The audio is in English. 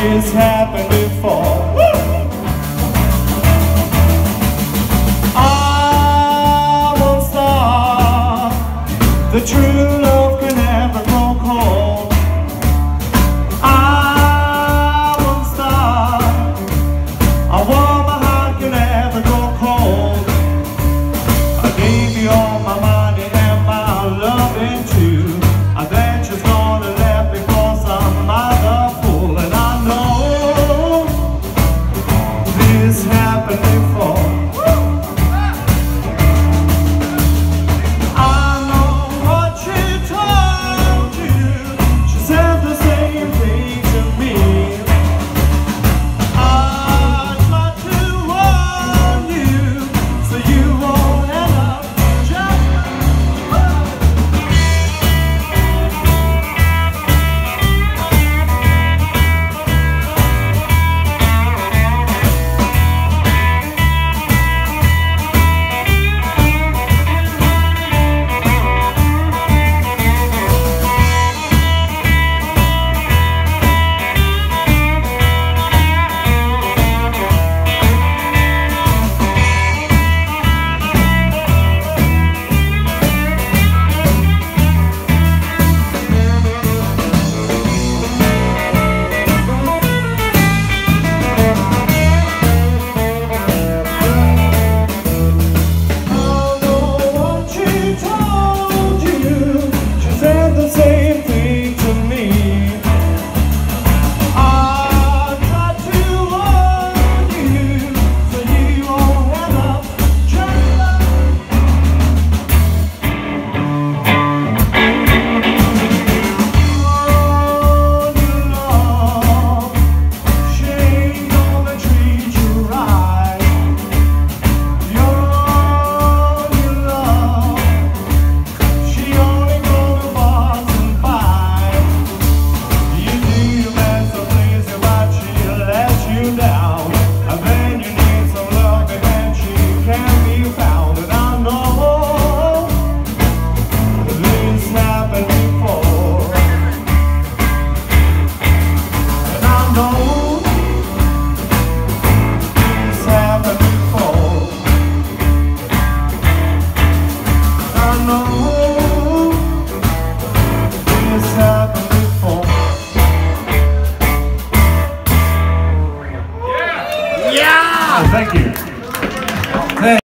This happened before. I won't stop. The true love can never grow cold. I won't stop. A warm heart can never grow cold. I gave you all my money and my loving too. I bet you're gonna let me cause I'm a fool. And I know this happened before. Thank you.